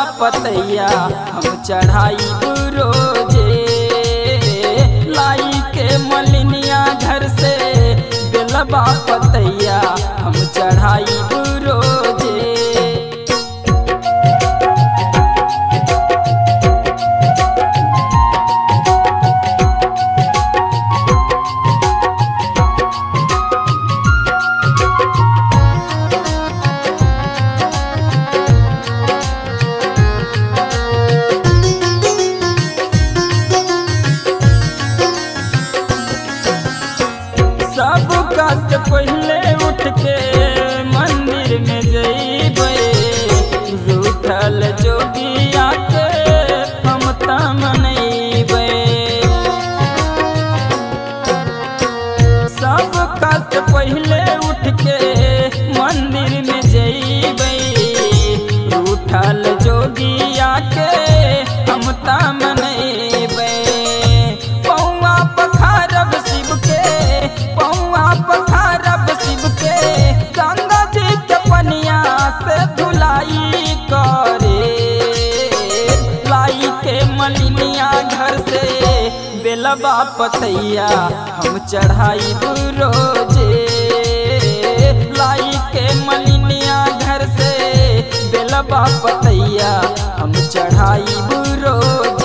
पतैया हम चढ़ाई रोजे। लाई के मलिनिया घर से बेलबा पतैया हम चढ़ाई रोजे। सब कष्ट पहले उठ के मंदिर में जइबे, रूठल जोगिया के हम मनइबे। सब कष्ट पहले उठ के मंदिर में जइबे, रूठल जोगिया के हम मनइबे। पौआ पखारब शिव के, पौआ पखारब शिव के, गंगा जी के पनिया से धुलाई करे। लाई के मलिनिया घर से बेलबा पतैया हम चढ़ाई रोजे। लाई के मलिनिया घर से बेलबा पतैया हम चढ़ाई रोजे।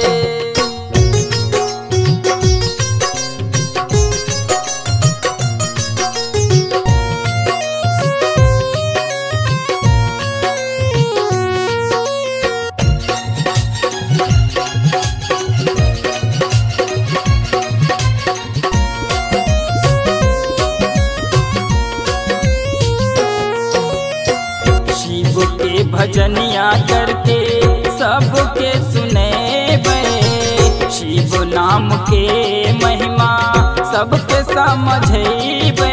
भजनिया करके सबके सुनेबे, शिव नाम के महिमा सबके समझेबे।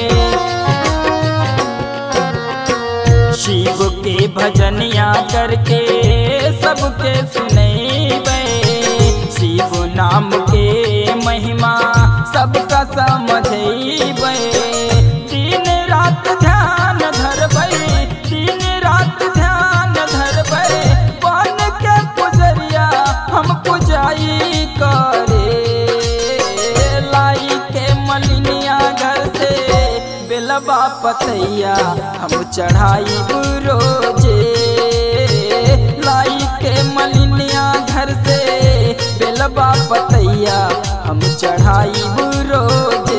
शिव के भजनिया करके सबके सुनेबे, शिव नाम के महिमा सबका समझेबे। दिन रात ध्यान धरबै, दिन रात ध्यान धरबै, बन के पुजरिया हम पुजाई करे। लाई के मलिनिया घर से बेलबा पतैया हम चढ़ाई रोजे। लाई के मलिनिया घर से बेलबा पतैया हम चढ़ाई रोजे।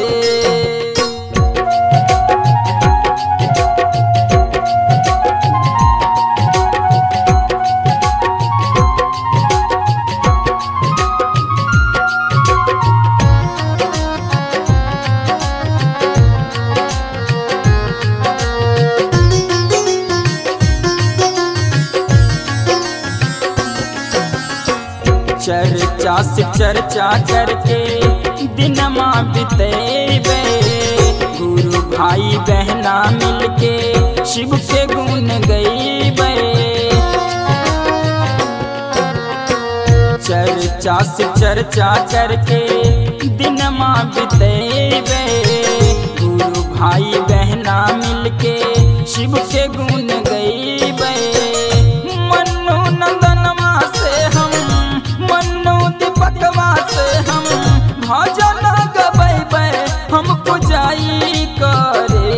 चर्चा से चर्चा करके दिनमा बितेबे, गुरु भाई बहना मिलके शिव के गुण गईबे। चर्चा से चर्चा करके दिनमा बितेबे, गुरु भाई बहना मिलके शिव के गुण गईबे। मन्नू नंदनमा से हम, मन्नू दीपकवा से हम भजन गबैबे, हम पुजाई करे।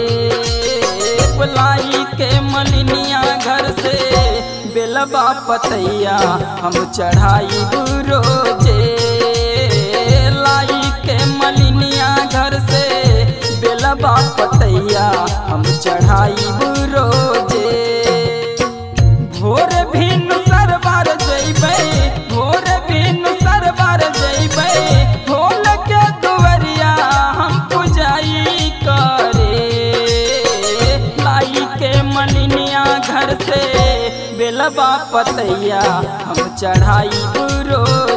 लाई के मलिनिया घर से बेलबा पतैया हम चढ़ाई रोजे। लाई के मलिनिया घर से बेलबा पतैया हम चढ़ाई रोजे। भोर भिन्न सरबार जइबै, भोर भिन्न सरबार जइबै, भोल के दुवरिया हम पुजाई करे। लाई के मलिनिया घर से बेलबा पतैया हम चढ़ाई रोजे।